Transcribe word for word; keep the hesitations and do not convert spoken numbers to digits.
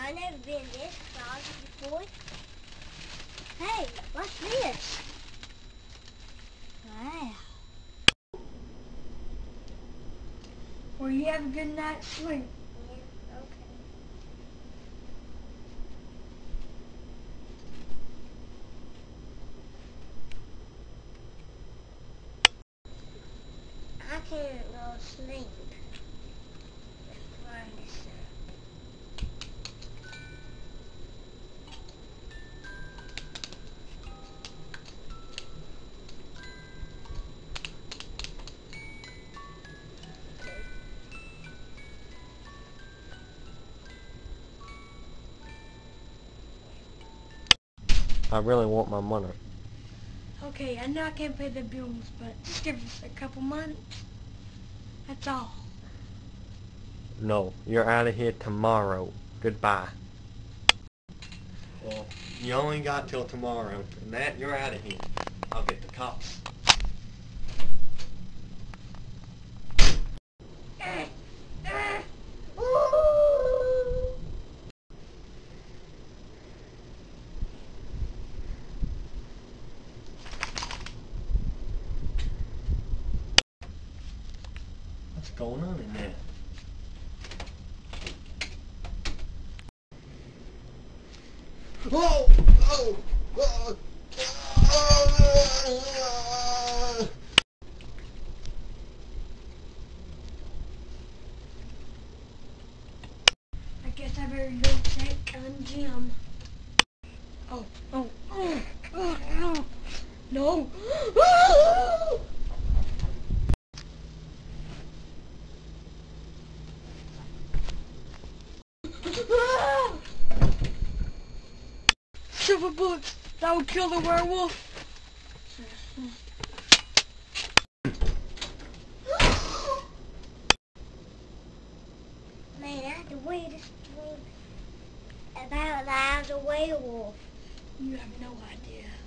I've never been this closet before. Hey, what's this? Wow. Well, you have a good night's sleep. Yeah, okay. I can't go to sleep. Let's find this up. I really want my money. Okay, I know I can't pay the bills, but just give us a couple months. That's all. No, you're out of here tomorrow. Goodbye. Well, you only got till tomorrow, and that you're out of here. I'll get the cops. What's going on in there? Oh! Oh! Oh! Oh! I guess I better go check on Jim. Oh, oh, oh, oh, oh. No. Silver bullets, that would kill the werewolf. Man, I have to wait this dream about I was a werewolf. You have no idea.